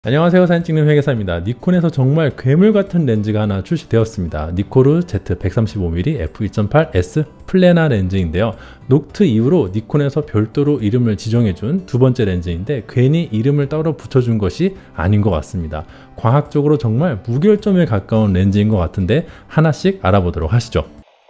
안녕하세요, 사진 찍는 회계사입니다. 니콘에서 정말 괴물 같은 렌즈가 하나 출시되었습니다. 니코르 Z135mm f2.8S 플래나 렌즈인데요. 녹트 이후로 니콘에서 별도로 이름을 지정해준 두 번째 렌즈인데 괜히 이름을 따로 붙여준 것이 아닌 것 같습니다. 과학적으로 정말 무결점에 가까운 렌즈인 것 같은데 하나씩 알아보도록 하시죠.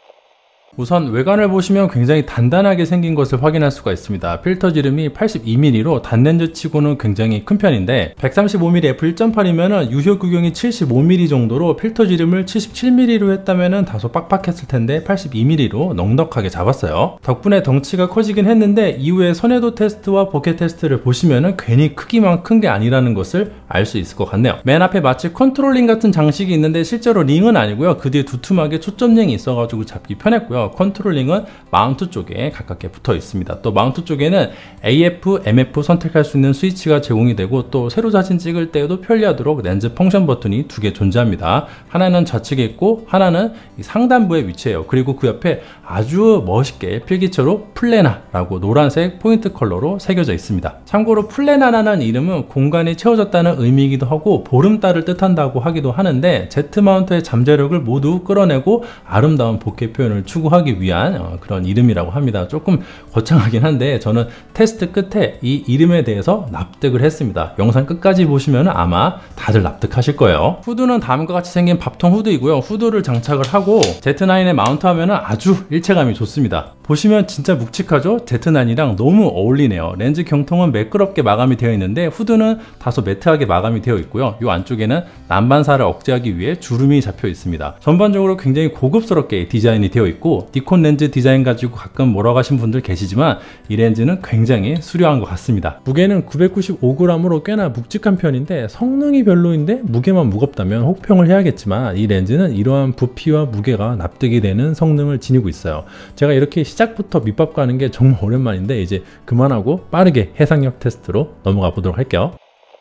우선 외관을 보시면 굉장히 단단하게 생긴 것을 확인할 수가 있습니다. 필터 지름이 82mm로 단렌즈 치고는 굉장히 큰 편인데 135mm f1.8이면 유효 구경이 75mm 정도로 필터 지름을 77mm로 했다면 다소 빡빡했을 텐데 82mm로 넉넉하게 잡았어요. 덕분에 덩치가 커지긴 했는데 이후에 선회도 테스트와 보케 테스트를 보시면 괜히 크기만 큰 게 아니라는 것을 알 수 있을 것 같네요. 맨 앞에 마치 컨트롤링 같은 장식이 있는데 실제로 링은 아니고요. 그 뒤에 두툼하게 초점링이 있어가지고 잡기 편했고요. 컨트롤링은 마운트 쪽에 가깝게 붙어 있습니다. 또 마운트 쪽에는 AF, MF 선택할 수 있는 스위치가 제공이 되고 또 세로 사진 찍을 때에도 편리하도록 렌즈 펑션 버튼이 두 개 존재합니다. 하나는 좌측에 있고 하나는 상단부에 위치해요. 그리고 그 옆에 아주 멋있게 필기체로 플래나라고 노란색 포인트 컬러로 새겨져 있습니다. 참고로 플래나라는 이름은 공간이 채워졌다는 의미이기도 하고 보름달을 뜻한다고 하기도 하는데 Z 마운트의 잠재력을 모두 끌어내고 아름다운 보케 표현을 추구하기 위한 그런 이름이라고 합니다. 조금 거창하긴 한데 저는 테스트 끝에 이 이름에 대해서 납득을 했습니다. 영상 끝까지 보시면 아마 다들 납득하실 거예요. 후드는 다음과 같이 생긴 밥통 후드이고요. 후드를 장착을 하고 Z9에 마운트하면 아주 일체감이 좋습니다. 보시면 진짜 묵직하죠? Z9이랑 너무 어울리네요. 렌즈 경통은 매끄럽게 마감이 되어 있는데 후드는 다소 매트하게 마감이 되어 있고요. 이 안쪽에는 난반사를 억제하기 위해 주름이 잡혀 있습니다. 전반적으로 굉장히 고급스럽게 디자인이 되어 있고 니콘 렌즈 디자인 가지고 가끔 뭐라고 하신 분들 계시지만 이 렌즈는 굉장히 수려한 것 같습니다. 무게는 995g으로 꽤나 묵직한 편인데 성능이 별로인데 무게만 무겁다면 혹평을 해야겠지만 이 렌즈는 이러한 부피와 무게가 납득이 되는 성능을 지니고 있어요. 제가 이렇게 시작부터 밑밥 가는 게 정말 오랜만인데 이제 그만하고 빠르게 해상력 테스트로 넘어가 보도록 할게요.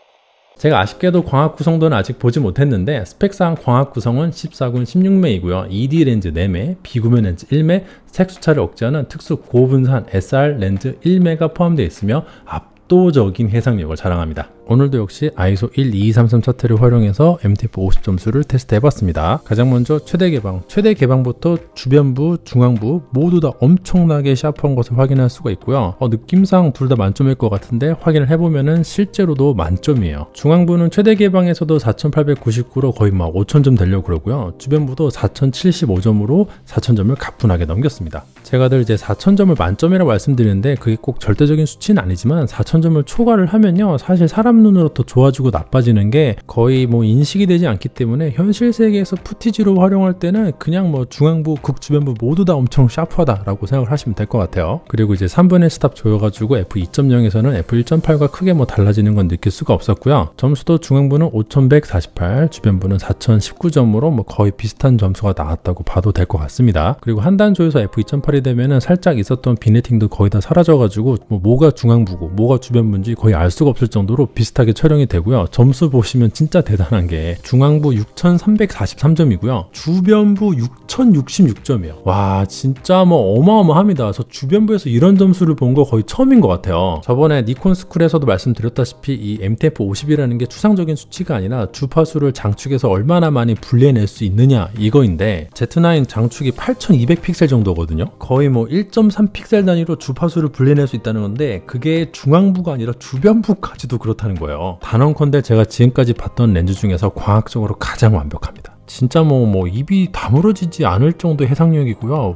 제가 아쉽게도 광학 구성도는 아직 보지 못했는데 스펙상 광학 구성은 14군 16매이고요. ED 렌즈 4매, 비구면 렌즈 1매, 색수차를 억제하는 특수 고분산 SR 렌즈 1매가 포함되어 있으며 압도적인 해상력을 자랑합니다. 오늘도 역시 ISO 12233 차트를 활용해서 MTF 50 점수를 테스트해봤습니다. 가장 먼저 최대 개방부터 주변부, 중앙부 모두 다 엄청나게 샤프한 것을 확인할 수가 있고요. 느낌상 둘 다 만점일 것 같은데 확인을 해보면은 실제로도 만점이에요. 중앙부는 최대 개방에서도 4899로 거의 막 5000점 되려고 그러고요. 주변부도 4075점으로 4000점을 가뿐하게 넘겼습니다. 제가 늘 이제 4000점을 만점이라고 말씀드리는데 그게 꼭 절대적인 수치는 아니지만 4000점을 초과를 하면요. 사실 사람 눈으로 더 좋아지고 나빠지는 게 거의 뭐 인식이 되지 않기 때문에 현실 세계에서 푸티지로 활용할 때는 그냥 뭐 중앙부, 극주변부 모두 다 엄청 샤프하다 라고 생각을 하시면 될 것 같아요. 그리고 이제 3분의 스탑 조여가지고 f2.0에서는 f1.8과 크게 뭐 달라지는 건 느낄 수가 없었고요. 점수도 중앙부는 5148, 주변부는 4019점으로 뭐 거의 비슷한 점수가 나왔다고 봐도 될 것 같습니다. 그리고 한 단 조여서 f2.8이 되면은 살짝 있었던 비네팅도 거의 다 사라져가지고 뭐가 중앙부고 뭐가 주변부인지 거의 알 수가 없을 정도로 비슷하게 촬영이 되고요. 점수 보시면 진짜 대단한 게 중앙부 6343점이고요. 주변부 6066점이에요. 와 진짜 뭐 어마어마합니다. 저 주변부에서 이런 점수를 본 거 거의 처음인 것 같아요. 저번에 니콘 스쿨에서도 말씀드렸다시피 이 MTF 50이라는 게 추상적인 수치가 아니라 주파수를 장축해서 얼마나 많이 분리해낼 수 있느냐 이거인데 Z9 장축이 8200픽셀 정도거든요. 거의 뭐 1.3 픽셀 단위로 주파수를 분리해낼 수 있다는 건데 그게 중앙부가 아니라 주변부까지도 그렇다는 거예요. 단언컨대 제가 지금까지 봤던 렌즈 중에서 과학적으로 가장 완벽합니다. 진짜 뭐 입이 다물어지지 않을 정도의 해상력이고요.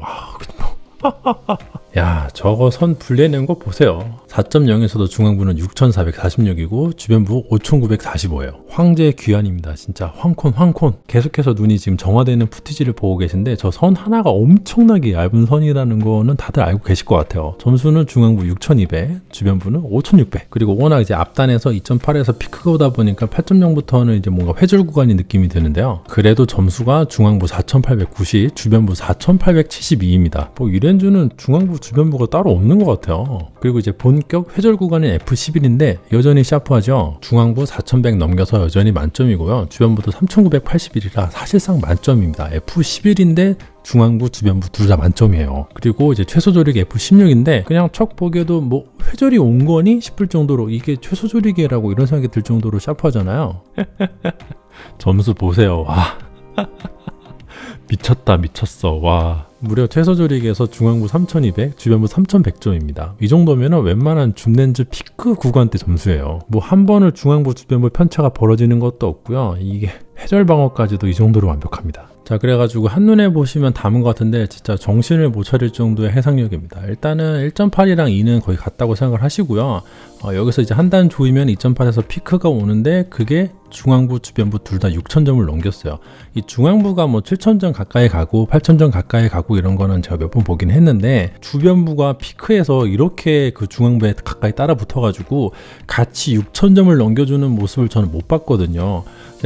와, 야 저거 선 분리해낸 거 보세요. 4.0에서도 중앙부는 6446이고 주변부 5945예요. 황제의 귀환입니다. 진짜 황콘. 계속해서 눈이 지금 정화되는 푸티지를 보고 계신데 저 선 하나가 엄청나게 얇은 선이라는 거는 다들 알고 계실 것 같아요. 점수는 중앙부 6200, 주변부는 5600. 그리고 워낙 이제 앞단에서 2.8에서 피크가 오다 보니까 8.0부터는 이제 뭔가 회줄 구간이 느낌이 드는데요. 그래도 점수가 중앙부 4890, 주변부 4872입니다. 뭐 이 렌즈는 중앙부 주변부가 따로 없는 것 같아요. 그리고 이제 본격 회절 구간인 F11인데 여전히 샤프하죠. 중앙부 4100 넘겨서 여전히 만점이고요. 주변부도 3981이라 사실상 만점입니다. F11인데 중앙부, 주변부 둘 다 만점이에요. 그리고 이제 최소 조리개 F16인데 그냥 척 보기에도 뭐 회절이 온 거니 싶을 정도로 이게 최소 조리개라고 이런 생각이 들 정도로 샤프하잖아요. 점수 보세요. 와. 미쳤다 미쳤어. 와. 무려 최소 조리개에서 중앙부 3200, 주변부 3100점입니다. 이 정도면은 웬만한 줌렌즈 피크 구간대 점수예요. 뭐 한 번을 중앙부, 주변부 편차가 벌어지는 것도 없고요. 이게 회절 방어까지도 이 정도로 완벽합니다. 자, 그래가지고 한눈에 보시면 담은 것 같은데 진짜 정신을 못 차릴 정도의 해상력입니다. 일단은 1.8이랑 2는 거의 같다고 생각을 하시고요. 여기서 이제 한 단 조이면 2.8에서 피크가 오는데 그게 중앙부, 주변부 둘 다 6000점을 넘겼어요. 이 중앙부가 뭐 7000점 가까이 가고 8000점 가까이 가고 이런 거는 제가 몇 번 보긴 했는데 주변부가 피크해서 이렇게 그 중앙부에 가까이 따라 붙어가지고 같이 6000점을 넘겨주는 모습을 저는 못 봤거든요.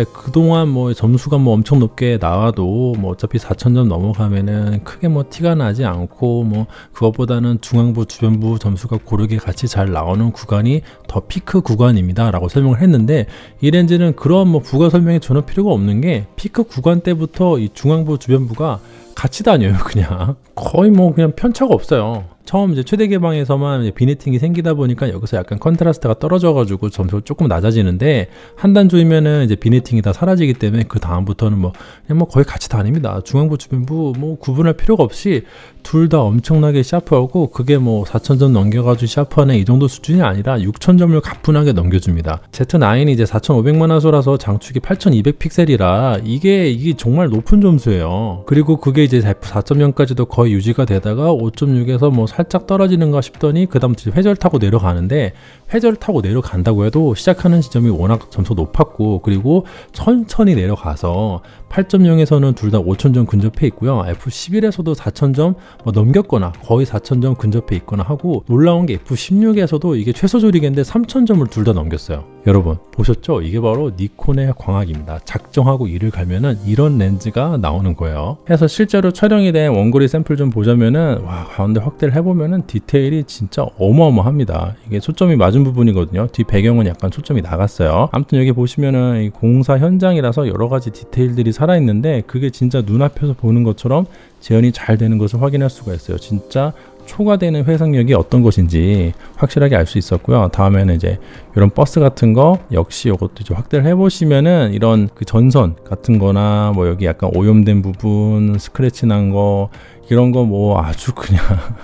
그동안 뭐 점수가 뭐 엄청 높게 나와도 뭐 어차피 4000점 넘어가면은 크게 뭐 티가 나지 않고 뭐 그것보다는 중앙부, 주변부 점수가 고르게 같이 잘 나오는 구간이 더 피크 구간입니다 라고 설명을 했는데 이 렌즈는 그런 뭐 부가 설명이 전혀 필요가 없는 게 피크 구간 때부터 이 중앙부, 주변부가 같이 다녀요. 그냥 거의 뭐 그냥 편차가 없어요. 처음 이제 최대 개방에서만 이제 비네팅이 생기다 보니까 여기서 약간 컨트라스트가 떨어져가지고 점수가 조금 낮아지는데 한 단 조이면은 이제 비네팅이 다 사라지기 때문에 그 다음부터는 뭐 그냥 뭐 거의 같이 다닙니다. 중앙부, 주변부 뭐 구분할 필요가 없이 둘 다 엄청나게 샤프하고 그게 뭐 4000점 넘겨가지고 샤프하는 이 정도 수준이 아니라 6000점을 가뿐하게 넘겨줍니다. Z9이 이제 4500만 화소라서 장축이 8200 픽셀이라 이게 정말 높은 점수예요. 그리고 그게 이제 F4.0까지도 거의 유지가 되다가 5.6에서 뭐 살짝 떨어지는가 싶더니 그 다음 회절 타고 내려가는데 회절 타고 내려간다고 해도 시작하는 지점이 워낙 점수 높았고 그리고 천천히 내려가서 8.0에서는 둘 다 5000점 근접해 있고요. F11에서도 4000점 넘겼거나 거의 4000점 근접해 있거나 하고 놀라운 게 F16에서도 이게 최소 조리개인데 3000점을 둘 다 넘겼어요. 여러분 보셨죠? 이게 바로 니콘의 광학입니다. 작정하고 이를 갈면은 이런 렌즈가 나오는 거예요. 그래서 실제로 촬영이 된 원거리 샘플 좀 보자면은 와 가운데 확대를 해보면은 디테일이 진짜 어마어마합니다. 이게 초점이 맞은 부분이거든요. 뒤 배경은 약간 초점이 나갔어요. 아무튼 여기 보시면은 이 공사 현장이라서 여러 가지 디테일들이 살아있는데 그게 진짜 눈앞에서 보는 것처럼 재현이 잘 되는 것을 확인할 수가 있어요. 진짜 초과되는 회상력이 어떤 것인지 확실하게 알 수 있었고요. 다음에는 이제 이런 버스 같은 거 역시 이것도 이제 확대를 해보시면은 이런 그 전선 같은 거나 뭐 여기 약간 오염된 부분, 스크래치 난 거 이런 거 뭐 아주 그냥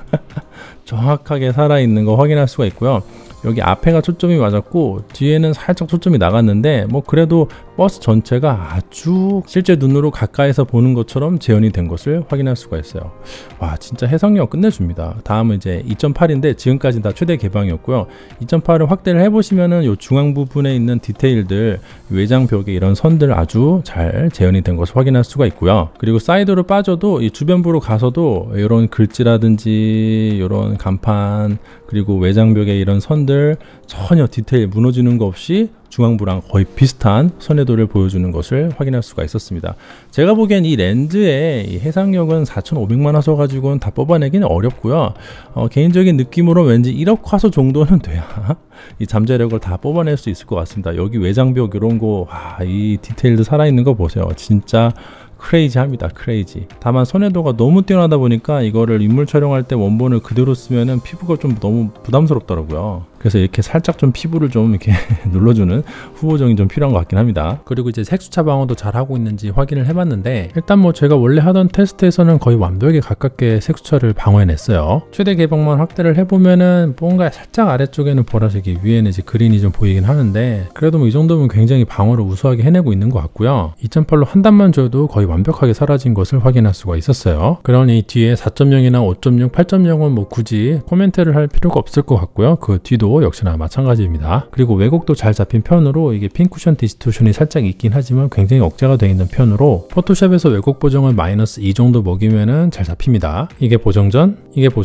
정확하게 살아있는 거 확인할 수가 있고요. 여기 앞에가 초점이 맞았고 뒤에는 살짝 초점이 나갔는데 뭐 그래도 버스 전체가 아주 실제 눈으로 가까이서 보는 것처럼 재현이 된 것을 확인할 수가 있어요. 와 진짜 해상력 끝내줍니다. 다음은 이제 2.8인데 지금까지 다 최대 개방이었고요. 2.8을 확대를 해보시면은 이 중앙 부분에 있는 디테일들 외장 벽에 이런 선들 아주 잘 재현이 된 것을 확인할 수가 있고요. 그리고 사이드로 빠져도 이 주변부로 가서도 이런 글씨라든지 이런 간판 그리고 외장벽에 이런 선들 전혀 디테일 무너지는 거 없이 중앙부랑 거의 비슷한 선회도를 보여주는 것을 확인할 수가 있었습니다. 제가 보기엔 이 렌즈의 이 해상력은 4500만 화소 가지고는 다 뽑아내기는 어렵고요. 개인적인 느낌으로 왠지 1억 화소 정도는 돼야 이 잠재력을 다 뽑아낼 수 있을 것 같습니다. 여기 외장벽 이런 거, 이 디테일도 살아있는 거 보세요. 진짜 크레이지합니다. 크레이지. 다만 선회도가 너무 뛰어나다 보니까 이거를 인물 촬영할 때 원본을 그대로 쓰면은 피부가 좀 너무 부담스럽더라고요. 그래서 이렇게 살짝 좀 피부를 좀 이렇게 눌러주는 후보정이 좀 필요한 것 같긴 합니다. 그리고 이제 색수차 방어도 잘 하고 있는지 확인을 해봤는데 일단 뭐 제가 원래 하던 테스트에서는 거의 완벽에 가깝게 색수차를 방어해냈어요. 최대 개방만 확대를 해보면은 뭔가 살짝 아래쪽에는 보라색이 위에는 이제 그린이 좀 보이긴 하는데 그래도 뭐 이 정도면 굉장히 방어를 우수하게 해내고 있는 것 같고요. 2.8로 한 단만 줘도 거의 완벽하게 사라진 것을 확인할 수가 있었어요. 그러니 뒤에 4.0이나 5.6, 8.0은 뭐 굳이 코멘트를 할 필요가 없을 것 같고요. 그 뒤도 역시나 마찬가지입니다. 그리고 왜곡도 잘 잡힌 편으로 이게 핀 쿠션 디스토션이 살짝 있긴 하지만 굉장히 억제가 되어 있는 편으로 포토샵에서 왜곡 보정을 -2 정도 먹이면은 잘 잡힙니다. 이게 보정 전, 이게 보정 후.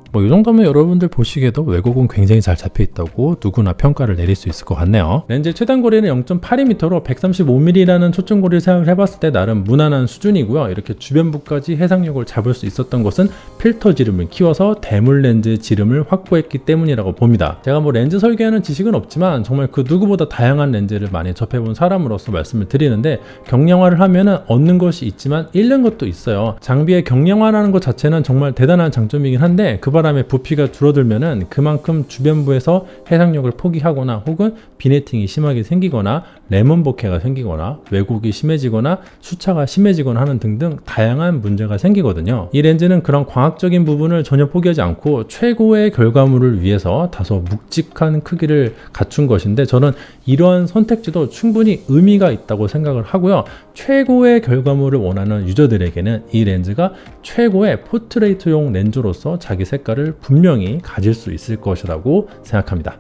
뭐 이 정도면 여러분들 보시기에도 왜곡은 굉장히 잘 잡혀 있다고 누구나 평가를 내릴 수 있을 것 같네요. 렌즈 최단 거리는 0.82m로 135mm라는 초점거리를 사용을 해봤을 때 나름 무난한 수준이고요. 이렇게 주변부까지 해상력을 잡을 수 있었던 것은 필터 지름을 키워서 대물 렌즈 지름을 확보했기 때문이라고 봅니다. 제가 뭐 렌즈 설계하는 지식은 없지만 정말 그 누구보다 다양한 렌즈를 많이 접해본 사람으로서 말씀을 드리는데, 경량화를 하면은 얻는 것이 있지만 잃는 것도 있어요. 장비의 경량화라는 것 자체는 정말 대단한 장점이긴 한데, 그 바람에 부피가 줄어들면은 그만큼 주변부에서 해상력을 포기하거나 혹은 비네팅이 심하게 생기거나 레몬 보케가 생기거나 왜곡이 심해지거나 수차가 심해지거나 하는 등등 다양한 문제가 생기거든요. 이 렌즈는 그런 광학적인 부분을 전혀 포기하지 않고 최고의 결과물을 위해서 다소 묵직한 크기를 갖춘 것인데, 저는 이러한 선택지도 충분히 의미가 있다고 생각을 하고요. 최고의 결과물을 원하는 유저들에게는 이 렌즈가 최고의 포트레이트용 렌즈로서 자기 색깔을 분명히 가질 수 있을 것이라고 생각합니다.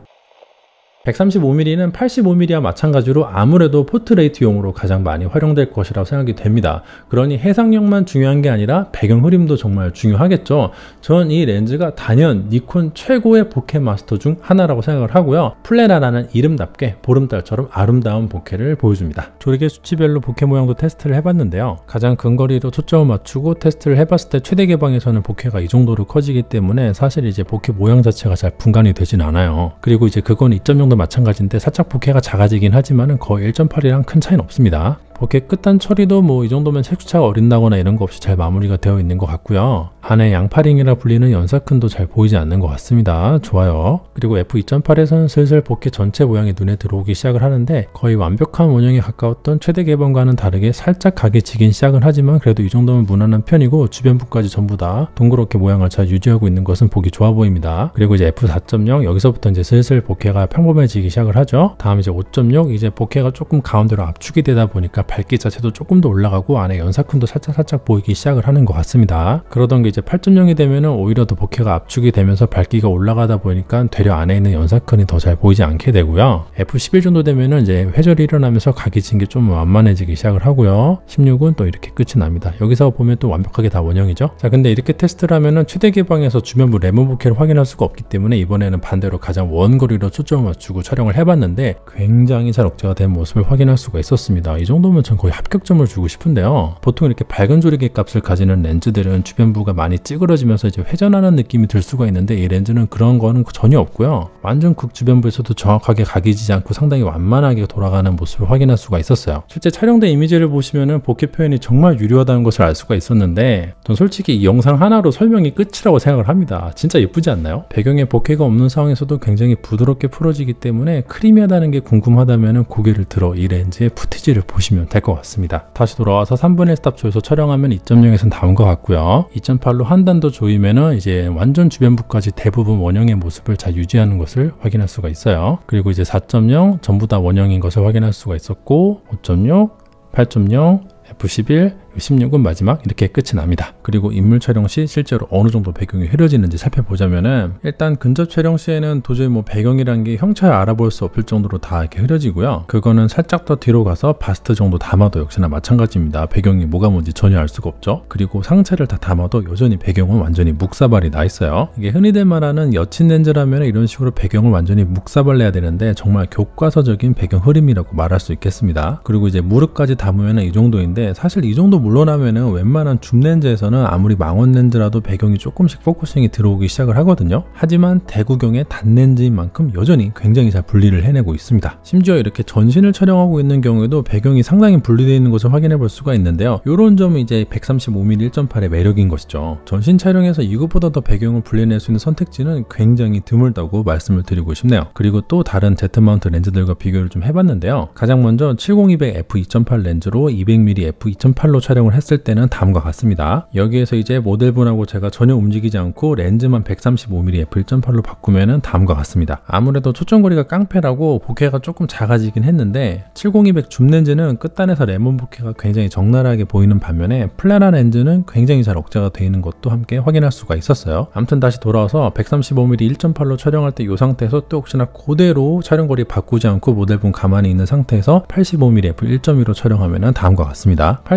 135mm는 85mm와 마찬가지로 아무래도 포트레이트용으로 가장 많이 활용될 것이라고 생각이 됩니다. 그러니 해상력만 중요한 게 아니라 배경 흐림도 정말 중요하겠죠. 전 이 렌즈가 단연 니콘 최고의 보케 마스터 중 하나라고 생각을 하고요. 플레나라는 이름답게 보름달처럼 아름다운 보케를 보여줍니다. 조리개 수치별로 보케 모양도 테스트를 해봤는데요. 가장 근거리로 초점을 맞추고 테스트를 해봤을 때 최대 개방에서는 보케가 이 정도로 커지기 때문에 사실 이제 보케 모양 자체가 잘 분간이 되진 않아요. 그리고 이제 그건 2.0도 마찬가지인데 살짝 보케가 작아지긴 하지만 거의 1.8이랑 큰 차이는 없습니다. 보케 끝단 처리도 뭐 이 정도면 색수차가 어린다거나 이런 거 없이 잘 마무리가 되어 있는 것 같고요. 안에 양파링이라 불리는 연사큰도 잘 보이지 않는 것 같습니다. 좋아요. 그리고 f2.8에서는 슬슬 보케 전체 모양이 눈에 들어오기 시작을 하는데, 거의 완벽한 원형에 가까웠던 최대 개봉과는 다르게 살짝 각이 지긴 시작은 하지만 그래도 이 정도면 무난한 편이고, 주변부까지 전부 다 동그랗게 모양을 잘 유지하고 있는 것은 보기 좋아 보입니다. 그리고 이제 f4.0 여기서부터 이제 슬슬 보케가 평범해지기 시작을 하죠. 다음 이제 5.6 이제 보케가 조금 가운데로 압축이 되다 보니까 밝기 자체도 조금 더 올라가고 안에 연사큰도 살짝 보이기 시작을 하는 것 같습니다. 그러던 게 이제 8.0이 되면은 오히려 더 보케가 압축이 되면서 밝기가 올라가다 보니까 되려 안에 있는 연사큰이 더 잘 보이지 않게 되고요. F11 정도 되면은 이제 회절이 일어나면서 각이 진 게 좀 완만해지기 시작을 하고요. 16은 또 이렇게 끝이 납니다. 여기서 보면 또 완벽하게 다 원형이죠. 자, 근데 이렇게 테스트를 하면은 최대 개방에서 주변부 레몬 보케를 확인할 수가 없기 때문에 이번에는 반대로 가장 원거리로 초점을 맞추고 촬영을 해봤는데 굉장히 잘 억제가 된 모습을 확인할 수가 있었습니다. 이 정도면 전 거의 합격점을 주고 싶은데요. 보통 이렇게 밝은 조리개 값을 가지는 렌즈들은 주변부가 많이 찌그러지면서 이제 회전하는 느낌이 들 수가 있는데, 이 렌즈는 그런 거는 전혀 없고요. 완전 극주변부에서도 정확하게 각이 지지 않고 상당히 완만하게 돌아가는 모습을 확인할 수가 있었어요. 실제 촬영된 이미지를 보시면은 보케 표현이 정말 유려하다는 것을 알 수가 있었는데, 전 솔직히 이 영상 하나로 설명이 끝이라고 생각을 합니다. 진짜 예쁘지 않나요? 배경에 보케가 없는 상황에서도 굉장히 부드럽게 풀어지기 때문에 크리미하다는 게 궁금하다면 고개를 들어 이 렌즈의 푸티지를 보시면 될 것 같습니다. 다시 돌아와서 3분의 1 스탑조에서 촬영하면 2.0에서는 다운 것 같고요. 2.8로 한 단 더 조이면은 이제 완전 주변부까지 대부분 원형의 모습을 잘 유지하는 것을 확인할 수가 있어요. 그리고 이제 4.0 전부 다 원형인 것을 확인할 수가 있었고, 5.6, 8.0, F11, 16은 마지막 이렇게 끝이 납니다. 그리고 인물 촬영 시 실제로 어느 정도 배경이 흐려지는지 살펴보자면은, 일단 근접 촬영 시에는 도저히 뭐 배경이란 게 형체를 알아볼 수 없을 정도로 다 이렇게 흐려지고요. 그거는 살짝 더 뒤로 가서 바스트 정도 담아도 역시나 마찬가지입니다. 배경이 뭐가 뭔지 전혀 알 수가 없죠. 그리고 상체를 다 담아도 여전히 배경은 완전히 묵사발이 나 있어요. 이게 흔히들 말하는 여친 렌즈라면 이런 식으로 배경을 완전히 묵사발 내야 되는데, 정말 교과서적인 배경 흐림이라고 말할 수 있겠습니다. 그리고 이제 무릎까지 담으면 이 정도인데, 사실 이 정도 물러나면은 웬만한 줌 렌즈에서는 아무리 망원 렌즈라도 배경이 조금씩 포커싱이 들어오기 시작을 하거든요. 하지만 대구경의 단 렌즈인 만큼 여전히 굉장히 잘 분리를 해내고 있습니다. 심지어 이렇게 전신을 촬영하고 있는 경우에도 배경이 상당히 분리되어 있는 것을 확인해 볼 수가 있는데요. 이런 점이 이제 135mm 1.8의 매력인 것이죠. 전신 촬영에서 이것보다 더 배경을 분리해낼 수 있는 선택지는 굉장히 드물다고 말씀을 드리고 싶네요. 그리고 또 다른 Z마운트 렌즈들과 비교를 좀 해봤는데요. 가장 먼저 70-200 f2.8 렌즈로 200mm f2.8로 촬영을 했을 때는 다음과 같습니다. 여기에서 이제 모델분하고 제가 전혀 움직이지 않고 렌즈만 135mm f1.8로 바꾸면은 다음과 같습니다. 아무래도 초점거리가 깡패라고 보케가 조금 작아지긴 했는데, 70-200 줌 렌즈는 끝단에서 레몬 보케가 굉장히 적나라하게 보이는 반면에 플래나 렌즈는 굉장히 잘 억제가 되어 있는 것도 함께 확인할 수가 있었어요. 아무튼 다시 돌아와서 135mm 1.8로 촬영할 때 이 상태에서 또 혹시나 그대로 촬영거리 바꾸지 않고 모델분 가만히 있는 상태에서 85mm f1.2로 촬영하면은 다음과 같습니다. 85mm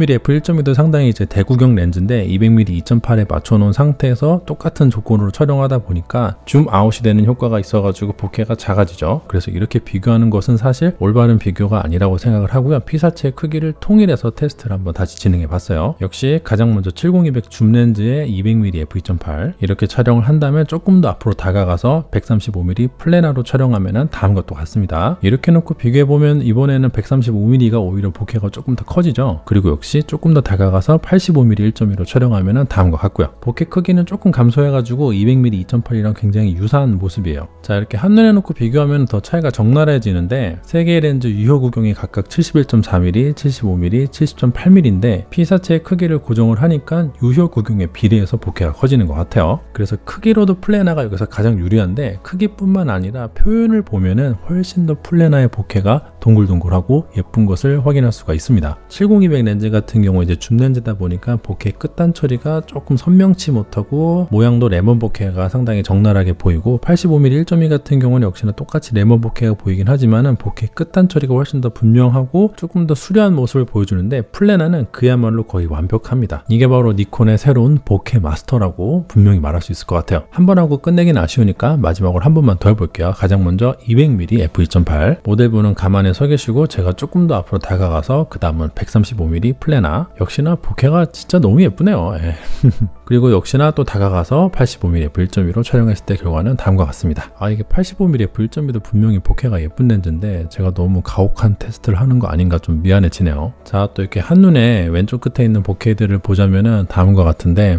200mm f1.2도 상당히 이제 대구경 렌즈인데 200mm 2.8에 맞춰놓은 상태에서 똑같은 조건으로 촬영하다 보니까 줌 아웃이 되는 효과가 있어가지고 보케가 작아지죠. 그래서 이렇게 비교하는 것은 사실 올바른 비교가 아니라고 생각을 하고요. 피사체의 크기를 통일해서 테스트를 한번 다시 진행해 봤어요. 역시 가장 먼저 70-200 줌 렌즈에 200mm f2.8 이렇게 촬영을 한다면 조금 더 앞으로 다가가서 135mm 플래나로 촬영하면 다음과 똑같습니다. 이렇게 놓고 비교해보면 이번에는 135mm가 오히려 보케가 조금 더 커지죠. 그리고 역시 조금 더 다가가서 85mm 1.2로 촬영하면 다음과 같고요. 보케 크기는 조금 감소해가지고 200mm 2.8이랑 굉장히 유사한 모습이에요. 자, 이렇게 한눈에 놓고 비교하면 더 차이가 적나라해지는데 세 개의 렌즈 유효 구경이 각각 71.4mm, 75mm, 70.8mm인데 피사체의 크기를 고정을 하니까 유효 구경에 비례해서 보케가 커지는 것 같아요. 그래서 크기로도 플래나가 여기서 가장 유리한데 크기뿐만 아니라 표현을 보면은 훨씬 더 플래나의 보케가 동글동글하고 예쁜 것을 확인할 수가 있습니다. 70-200 렌즈 같은 경우 이제 줌 렌즈다 보니까 보케 끝단 처리가 조금 선명치 못하고 모양도 레몬 보케가 상당히 적나라하게 보이고 85mm 1.2 같은 경우는 역시나 똑같이 레몬 보케가 보이긴 하지만은 보케 끝단 처리가 훨씬 더 분명하고 조금 더 수려한 모습을 보여주는데 플래나는 그야말로 거의 완벽합니다. 이게 바로 니콘의 새로운 보케 마스터라고 분명히 말할 수 있을 것 같아요. 한 번 하고 끝내긴 아쉬우니까 마지막으로 한 번만 더 해볼게요. 가장 먼저 200mm f2.8 모델분은 가만히 서 계시고 제가 조금 더 앞으로 다가가서 그 다음은 135mm 플래나 역시나 보케가 진짜 너무 예쁘네요. 그리고 역시나 또 다가가서 85mm f1.2로 촬영했을 때 결과는 다음과 같습니다. 이게 85mm f1.2도 분명히 보케가 예쁜 렌즈인데 제가 너무 가혹한 테스트를 하는 거 아닌가 좀 미안해지네요. 자, 또 이렇게 한눈에 왼쪽 끝에 있는 보케들을 보자면은 다음과 같은데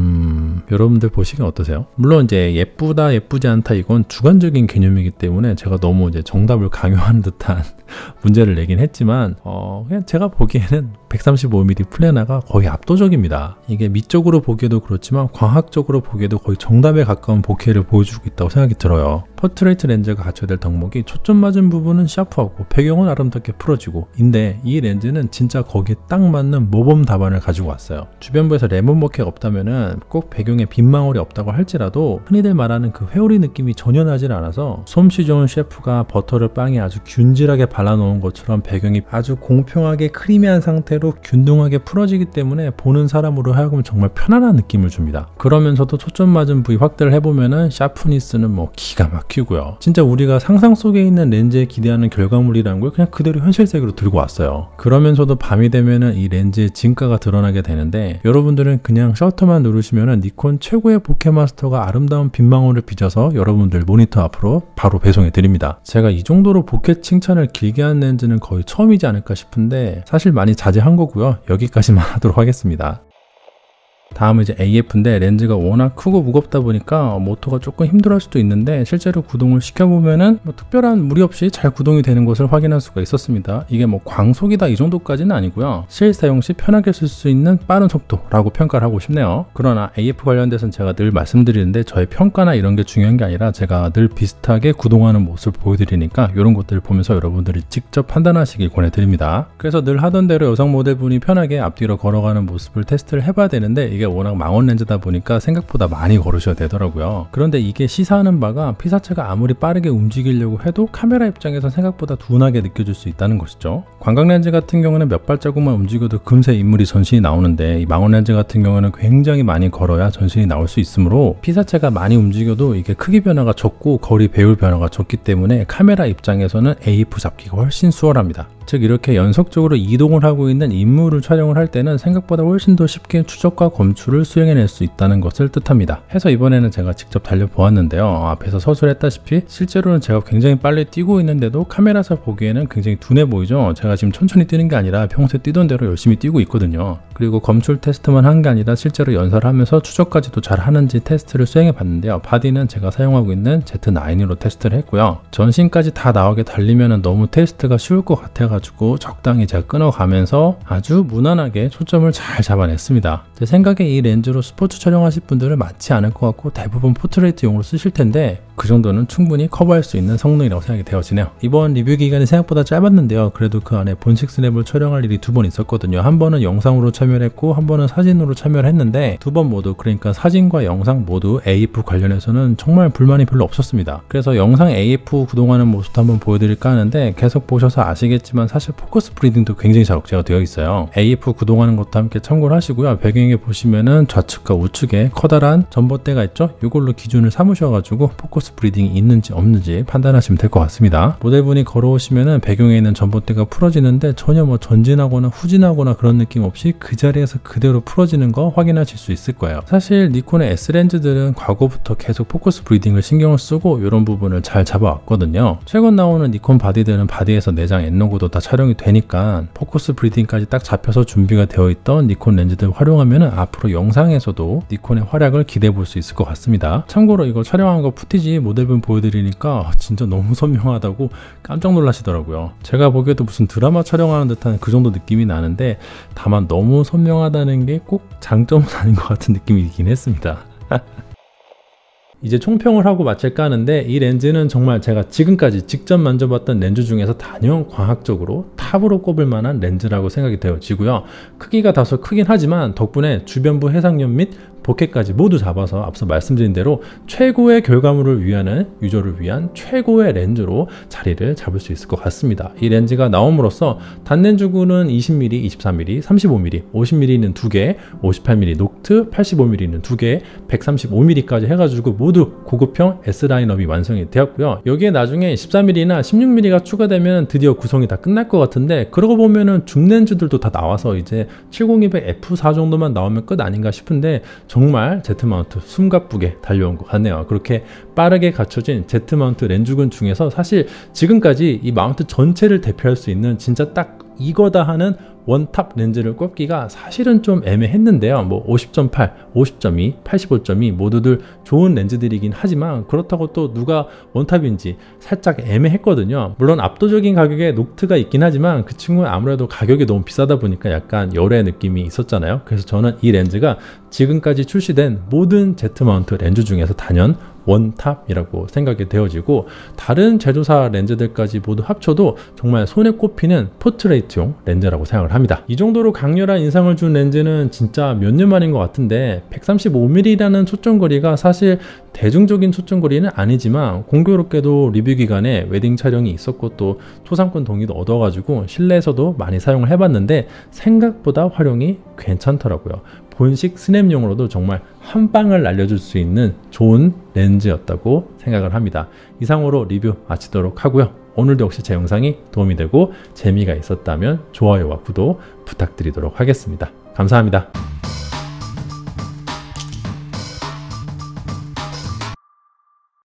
여러분들 보시기엔 어떠세요? 물론 이제 예쁘다 예쁘지 않다 이건 주관적인 개념이기 때문에 제가 너무 이제 정답을 강요하는 듯한 문제를 내긴 했지만 그냥 제가 보기에는 135mm 플래나가 거의 압도적입니다. 이게 미적으로 보기에도 그렇지만 광학적으로 보기에도 거의 정답에 가까운 보케를 보여주고 있다고 생각이 들어요. 포트레이트 렌즈가 갖춰야 될 덕목이 초점 맞은 부분은 샤프하고 배경은 아름답게 풀어지고 인데 이 렌즈는 진짜 거기에 딱 맞는 모범 답안을 가지고 왔어요. 주변부에서 레몬 보케가 없다면은 꼭 배경에 빗망울이 없다고 할지라도 흔히들 말하는 그 회오리 느낌이 전혀 나질 않아서 솜씨 좋은 셰프가 버터를 빵에 아주 균질하게 발라놓은 것처럼 배경이 아주 공평하게 크리미한 상태로 균등하게 풀어지기 때문에 보는 사람으로 하여금 정말 편안한 느낌을 줍니다. 그러면서도 초점 맞은 부위 확대를 해보면은 샤프니스는 뭐 기가 막히고요. 진짜 우리가 상상 속에 있는 렌즈에 기대하는 결과물이라는 걸 그냥 그대로 현실 세계로 들고 왔어요. 그러면서도 밤이 되면은 이 렌즈의 진가가 드러나게 되는데 여러분들은 그냥 셔터만 누르시면은 니콘 최고의 보케 마스터가 아름다운 빗망울을 빚어서 여러분들 모니터 앞으로 바로 배송해 드립니다. 제가 이 정도로 보케 칭찬을 길게 한 렌즈는 거의 처음이지 않을까 싶은데 사실 많이 자제한 거고요. 여기까지만 하도록 하겠습니다. 다음은 이제 AF인데 렌즈가 워낙 크고 무겁다 보니까 모터가 조금 힘들어할 수도 있는데 실제로 구동을 시켜보면은 뭐 특별한 무리 없이 잘 구동이 되는 것을 확인할 수가 있었습니다. 이게 뭐 광속이다 이 정도까지는 아니고요. 실사용 시 편하게 쓸 수 있는 빠른 속도라고 평가를 하고 싶네요. 그러나 AF 관련돼서는 제가 늘 말씀드리는데 저의 평가나 이런 게 중요한 게 아니라 제가 늘 비슷하게 구동하는 모습을 보여드리니까 이런 것들을 보면서 여러분들이 직접 판단하시길 권해드립니다. 그래서 늘 하던 대로 여성 모델분이 편하게 앞뒤로 걸어가는 모습을 테스트를 해봐야 되는데 이게 워낙 망원 렌즈다 보니까 생각보다 많이 걸으셔야 되더라고요. 그런데 이게 시사하는 바가 피사체가 아무리 빠르게 움직이려고 해도 카메라 입장에서 생각보다 둔하게 느껴질 수 있다는 것이죠. 광각 렌즈 같은 경우는 몇 발자국만 움직여도 금세 인물이 전신이 나오는데 이 망원 렌즈 같은 경우는 굉장히 많이 걸어야 전신이 나올 수 있으므로 피사체가 많이 움직여도 이게 크기 변화가 적고 거리 배울 변화가 적기 때문에 카메라 입장에서는 AF 잡기가 훨씬 수월합니다. 즉 이렇게 연속적으로 이동을 하고 있는 인물을 촬영을 할 때는 생각보다 훨씬 더 쉽게 추적과 검출을 수행해낼 수 있다는 것을 뜻합니다. 해서 이번에는 제가 직접 달려보았는데요. 앞에서 서술했다시피 실제로는 제가 굉장히 빨리 뛰고 있는데도 카메라에서 보기에는 굉장히 둔해 보이죠. 제가 지금 천천히 뛰는 게 아니라 평소에 뛰던 대로 열심히 뛰고 있거든요. 그리고 검출 테스트만 한 게 아니라 실제로 연설을 하면서 추적까지도 잘 하는지 테스트를 수행해 봤는데요. 바디는 제가 사용하고 있는 Z9으로 테스트를 했고요. 전신까지 다 나오게 달리면 너무 테스트가 쉬울 것 같아가지고 적당히 제가 끊어가면서 아주 무난하게 초점을 잘 잡아냈습니다. 제 생각에 이 렌즈로 스포츠 촬영하실 분들은 많지 않을 것 같고 대부분 포트레이트용으로 쓰실 텐데 그 정도는 충분히 커버할 수 있는 성능이라고 생각이 되어지네요. 이번 리뷰 기간이 생각보다 짧았는데요. 그래도 그 안에 본식 스냅을 촬영할 일이 2번 있었거든요. 한 번은 영상으로 참여를 했고 한 번은 사진으로 참여를 했는데 2번 모두, 그러니까 사진과 영상 모두 AF 관련해서는 정말 불만이 별로 없었습니다. 그래서 영상 AF 구동하는 모습도 한번 보여드릴까 하는데 계속 보셔서 아시겠지만 사실 포커스 브리딩도 굉장히 잘 억제가 되어 있어요. AF 구동하는 것도 함께 참고를 하시고요. 배경에 보시면은 좌측과 우측에 커다란 전봇대가 있죠. 이걸로 기준을 삼으셔가지고 포커스 브리딩이 있는지 없는지 판단하시면 될 것 같습니다. 모델분이 걸어오시면은 배경에 있는 전봇대가 풀어지는데 전혀 뭐 전진하거나 후진하거나 그런 느낌 없이 그 자리에서 그대로 풀어지는 거 확인하실 수 있을 거예요. 사실 니콘의 S렌즈들은 과거부터 계속 포커스 브리딩을 신경을 쓰고 이런 부분을 잘 잡아왔거든요. 최근 나오는 니콘 바디들은 바디에서 내장 N로고도 다 촬영이 되니까 포커스 브리딩까지 딱 잡혀서 준비가 되어 있던 니콘 렌즈들 활용하면은 앞으로 영상에서도 니콘의 활약을 기대해 볼 수 있을 것 같습니다. 참고로 이거 촬영한 거 푸티지 모델분 보여드리니까 진짜 너무 선명하다고 깜짝 놀라시더라고요. 제가 보기에도 무슨 드라마 촬영하는 듯한 그 정도 느낌이 나는데 다만 너무 선명하다는 게 꼭 장점은 아닌 것 같은 느낌이긴 했습니다. 이제 총평을 하고 마칠까 하는데 이 렌즈는 정말 제가 지금까지 직접 만져봤던 렌즈 중에서 단연 과학적으로 탑으로 꼽을 만한 렌즈라고 생각이 되어지고요. 크기가 다소 크긴 하지만 덕분에 주변부 해상염 및 보켓까지 모두 잡아서 앞서 말씀드린 대로 최고의 결과물을 위한 유저를 위한 최고의 렌즈로 자리를 잡을 수 있을 것 같습니다. 이 렌즈가 나옴으로써 단렌즈군은 20mm, 24mm, 35mm, 50mm는 2개, 58mm 녹트, 85mm는 2개, 135mm까지 해가지고 모두 고급형 S라인업이 완성이 되었고요. 여기에 나중에 14mm나 16mm가 추가되면 드디어 구성이 다 끝날 것 같은데 그러고 보면은 줌 렌즈들도 다 나와서 이제 70-200 F4 정도만 나오면 끝 아닌가 싶은데 정말 Z마운트 숨가쁘게 달려온 것 같네요. 그렇게 빠르게 갖춰진 Z마운트 렌즈군 중에서 사실 지금까지 이 마운트 전체를 대표할 수 있는 진짜 딱 이거다 하는 원탑 렌즈를 꼽기가 사실은 좀 애매했는데요. 뭐 50.8, 50.2, 85.2 모두들 좋은 렌즈들이긴 하지만 그렇다고 또 누가 원탑인지 살짝 애매했거든요. 물론 압도적인 가격에 녹트가 있긴 하지만 그 친구는 아무래도 가격이 너무 비싸다 보니까 약간 열애 느낌이 있었잖아요. 그래서 저는 이 렌즈가 지금까지 출시된 모든 Z마운트 렌즈 중에서 단연 원탑이라고 생각이 되어지고 다른 제조사 렌즈들까지 모두 합쳐도 정말 손에 꼽히는 포트레이트용 렌즈라고 생각을 합니다. 이 정도로 강렬한 인상을 준 렌즈는 진짜 몇 년 만인 것 같은데 135mm라는 초점거리가 사실 대중적인 초점거리는 아니지만 공교롭게도 리뷰 기간에 웨딩 촬영이 있었고 또 초상권 동의도 얻어가지고 실내에서도 많이 사용을 해봤는데 생각보다 활용이 괜찮더라고요. 본식 스냅용으로도 정말 한 방을 날려줄 수 있는 좋은 렌즈였다고 생각을 합니다. 이상으로 리뷰 마치도록 하고요. 오늘도 역시 제 영상이 도움이 되고 재미가 있었다면 좋아요와 구독 부탁드리도록 하겠습니다. 감사합니다.